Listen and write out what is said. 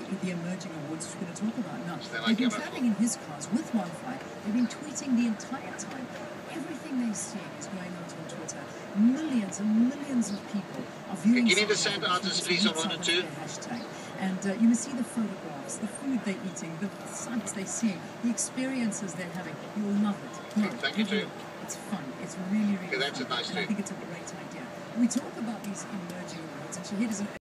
the emerging awards, which we're going to talk about now. They've been traveling in his cars with Wi-Fi. They've been tweeting the entire time. Everything they see is going out on Twitter. Millions and millions of people are viewing give me the sound artist, please, on 1 and 2. Hashtag. And you must see the photographs, the food they're eating, the sights they're seeing, the experiences they're having. You'll love it. No, thank you too. It's fun. It's really, really that's fun. a nice and I think it's a great idea. We talk about these emerging awards, and Shahid is an